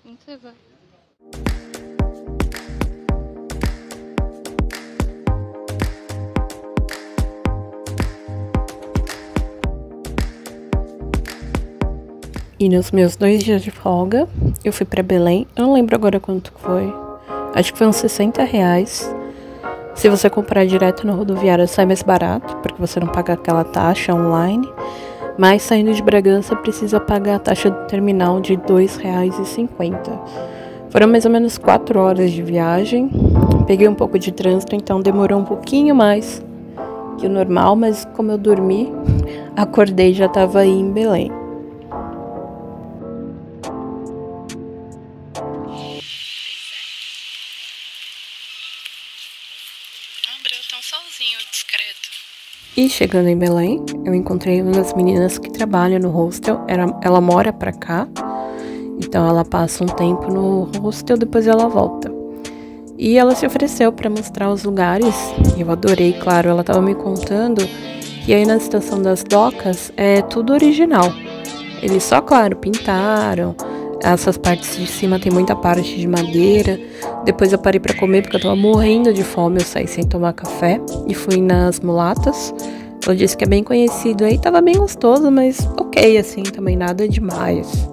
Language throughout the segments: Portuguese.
Onde você vai? E nos meus 2 dias de folga, eu fui pra Belém. Eu não lembro agora quanto foi. Acho que foi uns R$60. Se você comprar direto na rodoviária, sai mais barato, porque você não paga aquela taxa online. Mas saindo de Bragança, precisa pagar a taxa do terminal de R$2,50. Foram mais ou menos 4 horas de viagem. Peguei um pouco de trânsito, então demorou um pouquinho mais que o normal. Mas como eu dormi, acordei e já estava aí em Belém. Tá um solzinho discreto. E chegando em Belém, eu encontrei uma das meninas que trabalha no hostel. Ela mora pra cá, então ela passa um tempo no hostel, depois ela volta. E ela se ofereceu para mostrar os lugares. Eu adorei, claro. Ela tava me contando que aí na estação das docas é tudo original. Eles só, claro, pintaram. Essas partes de cima tem muita parte de madeira. Depois eu parei pra comer porque eu tava morrendo de fome. Eu saí sem tomar café e fui nas Mulatas. Ela disse que é bem conhecido aí. Tava bem gostoso, mas ok, assim, também nada demais.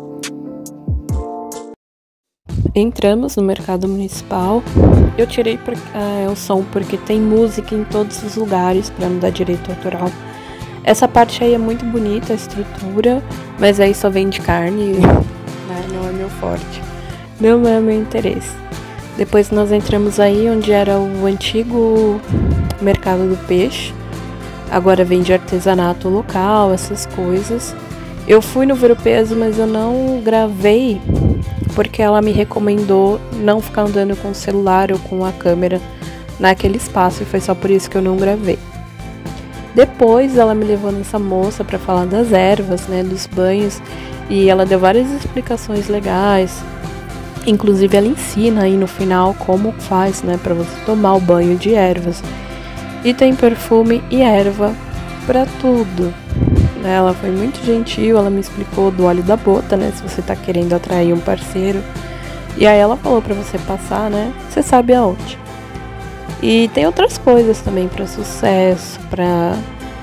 Entramos no mercado municipal. Eu tirei o som porque tem música em todos os lugares pra não dar direito autoral. Essa parte aí é muito bonita, a estrutura, mas aí só vende carne. Não é meu forte. Não é meu interesse. Depois nós entramos aí onde era o antigo mercado do peixe. Agora vende artesanato local, essas coisas. Eu fui no Ver-o-Peso, mas eu não gravei porque ela me recomendou não ficar andando com o celular ou com a câmera naquele espaço e foi só por isso que eu não gravei. Depois ela me levou nessa moça para falar das ervas, né, dos banhos. E ela deu várias explicações legais. Inclusive ela ensina aí no final como faz, né, para você tomar o banho de ervas. E tem perfume e erva para tudo. Ela foi muito gentil, ela me explicou do óleo da bota, né, se você tá querendo atrair um parceiro. E aí ela falou para você passar, né, você sabe aonde. E tem outras coisas também para sucesso, para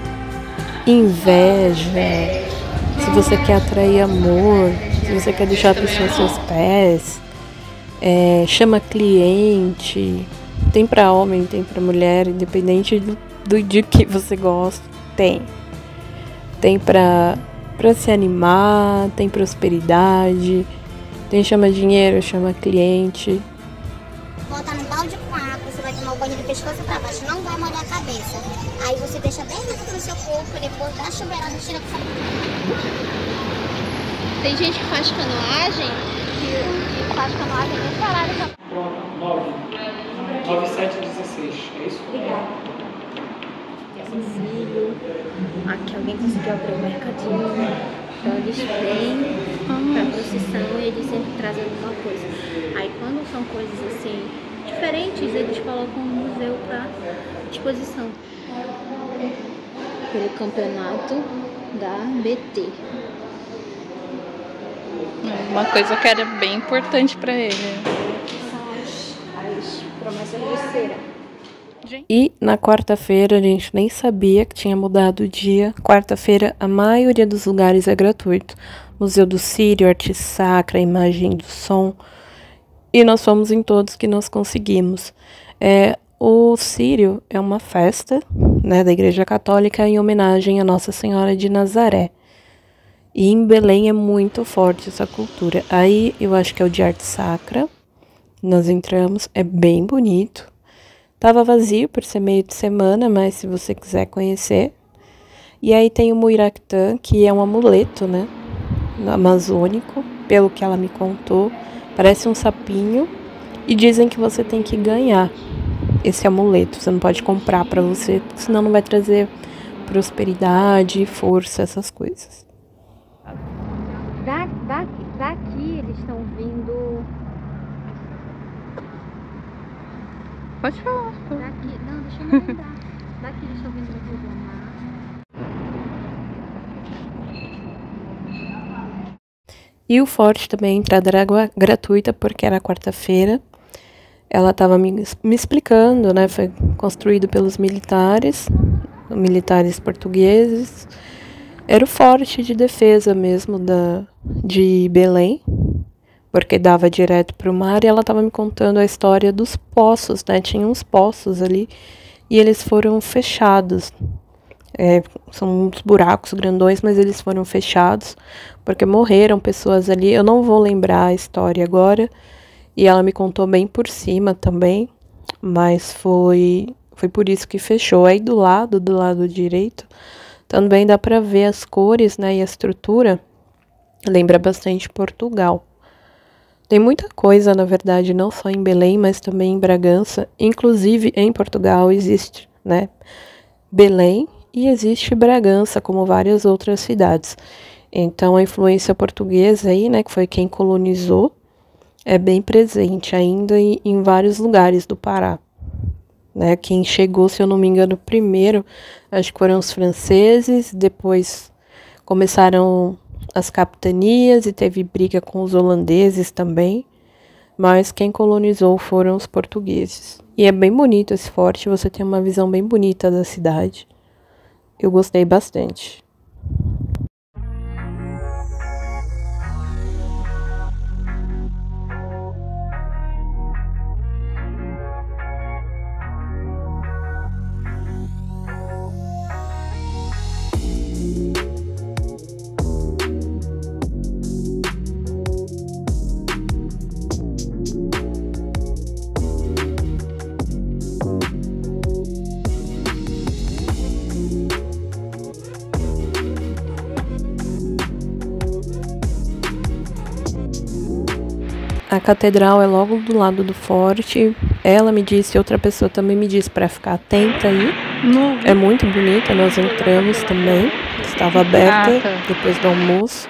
inveja. Se você quer atrair amor, se você quer deixar a pessoa aos seus pés, chama cliente, tem pra homem, tem pra mulher, independente de que você gosta, tem. Tem pra se animar, tem prosperidade, tem chama dinheiro, chama cliente. Botar no balde com água, você vai tomar o banho do pescoço pra baixo, não vai molhar a cabeça. Aí você deixa bem dentro do seu corpo, depois dá a chuveirada, tira com. Tem gente que faz canoagem, que faz canoagem nesse horário também. Pronto, 9716, é isso? Obrigada. Cecílio, aqui alguém conseguiu abrir o mercadinho, então eles vêm pra procissão e eles sempre trazem alguma coisa. Aí quando são coisas assim diferentes, eles colocam no museu pra exposição. Pelo campeonato da BT. Uma coisa que era bem importante pra ele. São as promessas de cera. E na quarta-feira a gente nem sabia que tinha mudado o dia. Quarta-feira a maioria dos lugares é gratuito. Museu do Círio, Arte Sacra, Imagem do Som. E nós fomos em todos que nós conseguimos. O Círio é uma festa, né, da Igreja Católica em homenagem a Nossa Senhora de Nazaré. E em Belém é muito forte essa cultura. Aí eu acho que é o de Arte Sacra. Nós entramos, é bem bonito. Tava vazio por ser meio de semana, mas se você quiser conhecer. E aí tem o Muiractã, que é um amuleto, né, amazônico, pelo que ela me contou. Parece um sapinho. E dizem que você tem que ganhar esse amuleto. Você não pode comprar pra você, senão não vai trazer prosperidade, força, essas coisas. Daqui eles estão vindo. Pode falar. Daqui, não, deixa eu me lembrar. Daqui eles estão vindo no Rio do Mar. E o forte também, a entrada era gratuita, porque era quarta-feira. Ela estava me explicando, né? Foi construído pelos militares portugueses. Era o forte de defesa mesmo de Belém, porque dava direto para o mar. E ela estava me contando a história dos poços, né? Tinha uns poços ali e eles foram fechados. São uns buracos grandões, mas eles foram fechados porque morreram pessoas ali. Eu não vou lembrar a história agora. E ela me contou bem por cima também, mas foi por isso que fechou. Aí do lado direito, também dá para ver as cores, né, e a estrutura. Lembra bastante Portugal. Tem muita coisa, na verdade, não só em Belém, mas também em Bragança. Inclusive, em Portugal existe, né, Belém e existe Bragança, como várias outras cidades. Então, a influência portuguesa aí, né, que foi quem colonizou, é bem presente ainda em vários lugares do Pará. Né? Quem chegou, se eu não me engano, primeiro, acho que foram os franceses, depois começaram as capitanias e teve briga com os holandeses também, mas quem colonizou foram os portugueses. E é bem bonito esse forte, você tem uma visão bem bonita da cidade. Eu gostei bastante. A catedral é logo do lado do forte. Ela me disse, outra pessoa também me disse para ficar atenta aí. É muito bonita, nós entramos também. Estava aberta depois do almoço.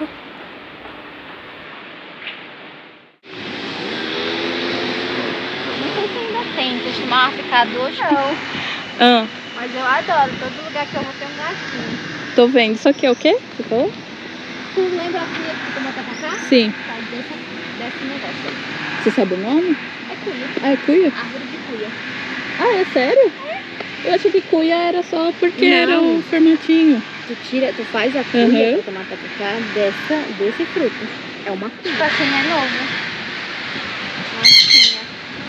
Não sei se ainda tem, costumava ficar dois. Não. Mas eu adoro, todo lugar que eu vou ter um gatinho. Tô vendo. Isso aqui é o quê? Você falou? Tu lembra a filha que tu botou pra cá? Sim. Tá, desse negócio aí. Você sabe o nome? É cuia. Ah, é cuia? Árvore de cuia. Ah, é sério? Eu achei que cuia era só porque Não. era o formatinho. Tu faz a cuia pra tomar tacacá desse fruto. É uma cuia. Tipo assim, é novo. Massinha.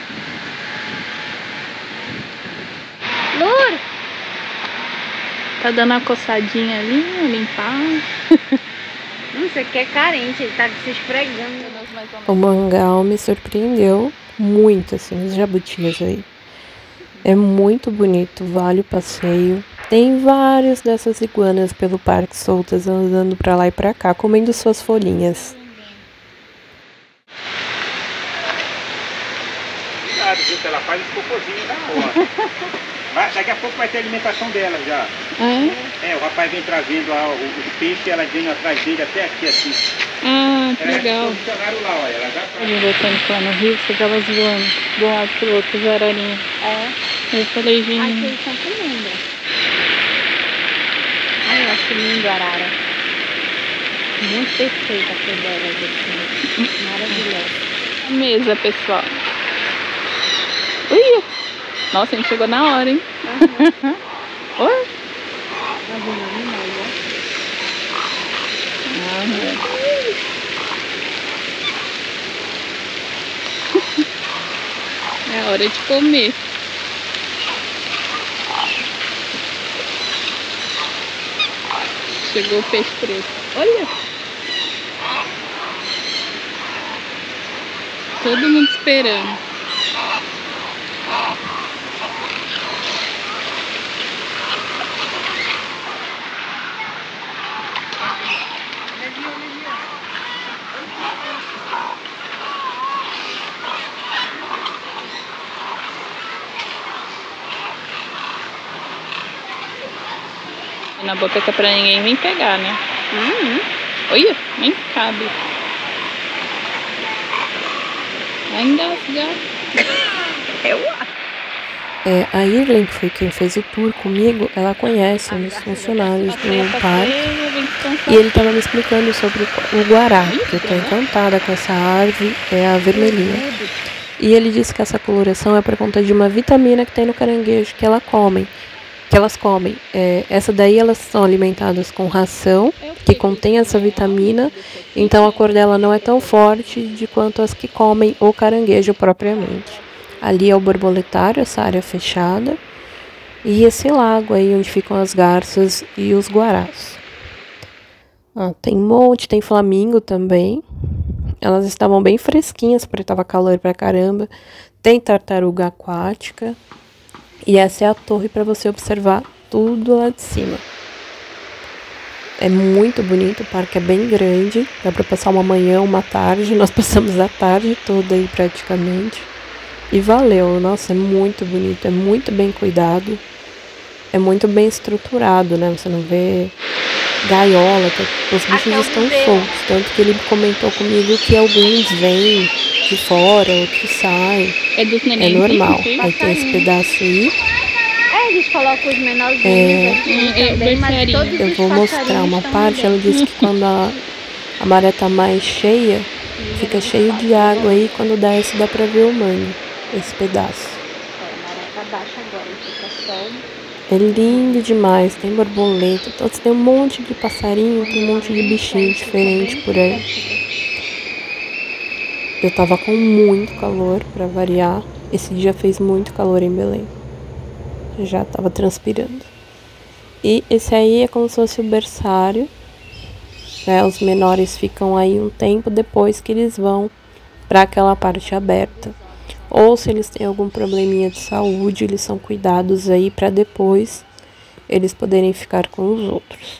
Louro! Tá dando uma coçadinha ali, limpar. Não sei que é carente, ele tá se esfregando. O mangal me surpreendeu muito, assim, os jabutis aí. É muito bonito, vale o passeio. Tem várias dessas iguanas pelo parque soltas, andando pra lá e pra cá, comendo suas folhinhas. Cuidado, viu? Que ela faz esse cocôzinho da hora. Daqui a pouco vai ter a alimentação dela já. O rapaz vem trazendo os peixes e ela vem atrás dele até aqui, assim. Ah, que legal. Funcionaram lá, olha. Ela já tá... Eu voltando lá no rio, você tava voando de um lado pro outro, os ararinhos. Eu falei, gente... Aqui eles estão comendo. Ai, eu acho lindo a arara. Muito perfeita a cor delas, assim. Maravilhosa. Mesa, pessoal. Ui! Nossa, a gente chegou na hora, hein? Oi? Tá vendo animal, É hora de comer. Chegou o peixe preto. Olha! Todo mundo esperando. Na boca que é pra ninguém vir pegar, né? Olha, nem cabe. Vai engasgar. A Irlen, que foi quem fez o tour comigo, ela conhece os funcionários do parque. E ele estava me explicando sobre o guará, que eu tô encantada com essa árvore, é a vermelhinha. E ele disse que essa coloração é por conta de uma vitamina que tem no caranguejo que elas comem. Essa daí elas são alimentadas com ração, que contém essa vitamina, então a cor dela não é tão forte de quanto as que comem o caranguejo propriamente. Ali é o borboletário, essa área fechada, e esse lago aí onde ficam as garças e os guarás. Tem monte, tem flamingo também. Elas estavam bem fresquinhas, porque estava calor pra caramba. Tem tartaruga aquática. E essa é a torre para você observar tudo lá de cima. É muito bonito, o parque é bem grande. Dá para passar uma manhã, uma tarde. Nós passamos a tarde toda aí praticamente. E valeu, nossa, é muito bonito, é muito bem cuidado. É muito bem estruturado, né? Você não vê gaiola, os bichos estão soltos. Tanto que ele comentou comigo que alguns vêm de fora, outros saem. É normal. Aí tem esse pedaço aí. Eles colocam os menorzinhos aqui também, mas todos eu vou mostrar uma parte. Ela disse que quando a maré tá mais cheia, fica cheio de água aí. Quando dá esse, dá pra ver o mangue, esse pedaço. A maré tá baixa agora, fica só. É lindo demais, tem borboleta, tem um monte de passarinho, tem um monte de bichinho diferente por aí. Eu tava com muito calor, pra variar. Esse dia fez muito calor em Belém. Eu já tava transpirando. E esse aí é como se fosse o berçário, né? Os menores ficam aí um tempo depois que eles vão pra aquela parte aberta. Ou se eles têm algum probleminha de saúde, eles são cuidados aí pra depois eles poderem ficar com os outros.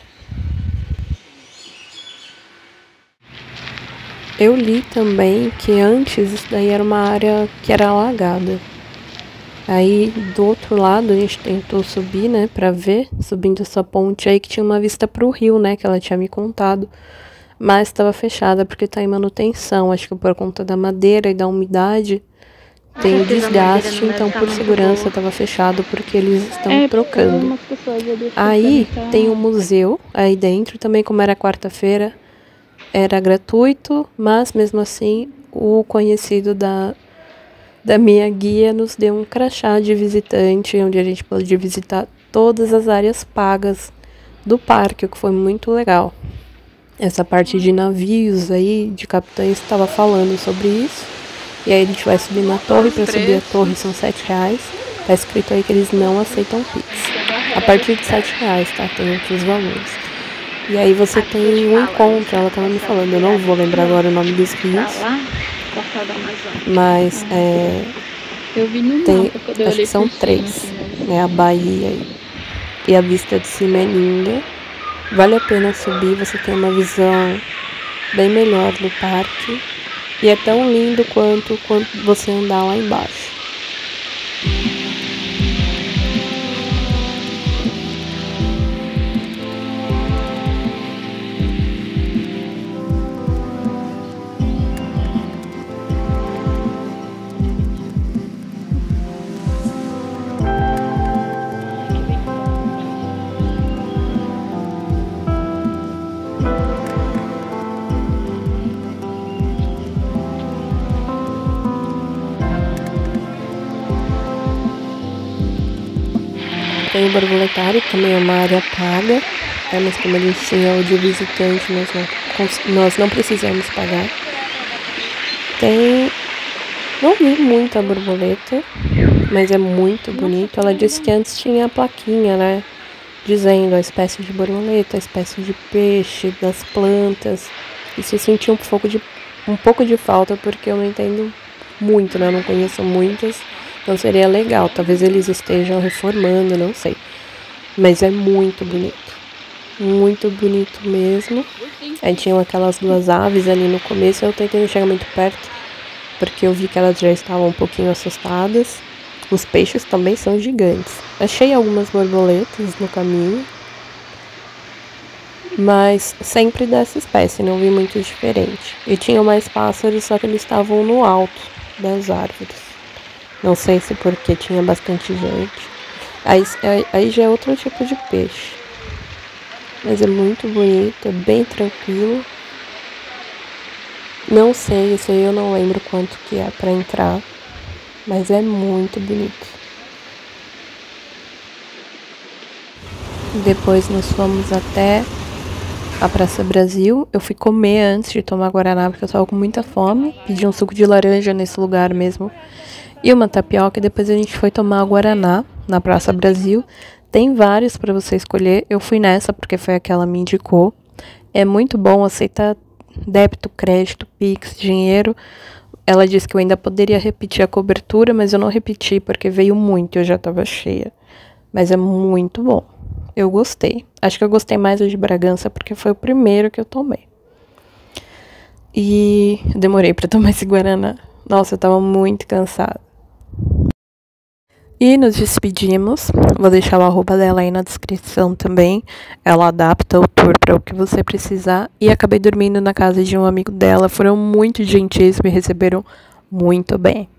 Eu li também que antes isso daí era uma área que era alagada. Aí do outro lado a gente tentou subir, né, pra ver, subindo essa ponte aí que tinha uma vista pro rio, né, que ela tinha me contado. Mas estava fechada porque tá em manutenção, acho que por conta da madeira e da umidade. Tem o desgaste, então por segurança estava fechado porque eles estão trocando. Aí tem um museu aí dentro, também como era quarta-feira, era gratuito, mas mesmo assim o conhecido da minha guia nos deu um crachá de visitante, onde a gente pôde visitar todas as áreas pagas do parque, o que foi muito legal. Essa parte de navios aí, de capitães, estava falando sobre isso. E aí a gente vai subir na torre, para subir a torre são R$7. Tá escrito aí que eles não aceitam Pix. A partir de R$7, tá? Tem outros valores. E aí você tem um encontro, ela tava me falando, eu não vou lembrar agora o nome dos rios. Mas tem, acho que são 3, né? A Bahia e a vista de cima é linda. Vale a pena subir, você tem uma visão bem melhor do parque. E é tão lindo quanto você andar lá embaixo. Tem o borboletário, que também é uma área paga, né? Mas como a gente tinha o de visitante, nós não precisamos pagar. Não vi muita borboleta, mas é muito bonito. Ela disse que antes tinha a plaquinha, né? Dizendo a espécie de borboleta, a espécie de peixe, das plantas. E se sentia um pouco de falta, porque eu não entendo muito, né? Eu não conheço muitas. Então seria legal, talvez eles estejam reformando, não sei. Mas é muito bonito mesmo. Aí tinham aquelas 2 aves ali no começo, eu tentei não chegar muito perto, porque eu vi que elas já estavam um pouquinho assustadas. Os peixes também são gigantes. Achei algumas borboletas no caminho, mas sempre dessa espécie, não vi muito diferente. E tinha mais pássaros, só que eles estavam no alto das árvores. Não sei se porque tinha bastante gente. Aí já é outro tipo de peixe. mas é muito bonito, é bem tranquilo. Não sei, esse aí eu não lembro quanto que é pra entrar, mas é muito bonito. Depois nós fomos até a Praça Brasil. Eu fui comer antes de tomar guaraná, porque eu tava com muita fome. Pedi um suco de laranja nesse lugar mesmo e uma tapioca. E depois a gente foi tomar guaraná na Praça Brasil. Tem vários para você escolher. Eu fui nessa porque foi a que ela me indicou. É muito bom, aceita débito, crédito, Pix, dinheiro. Ela disse que eu ainda poderia repetir a cobertura, mas eu não repeti porque veio muito e eu já tava cheia. Mas é muito bom. Eu gostei. Acho que eu gostei mais do de Bragança porque foi o primeiro que eu tomei. E demorei pra tomar esse guaraná. Nossa, eu tava muito cansada. E nos despedimos. Vou deixar o arroba dela aí na descrição também. Ela adapta o tour para o que você precisar. E acabei dormindo na casa de um amigo dela. Foram muito gentis, me receberam muito bem.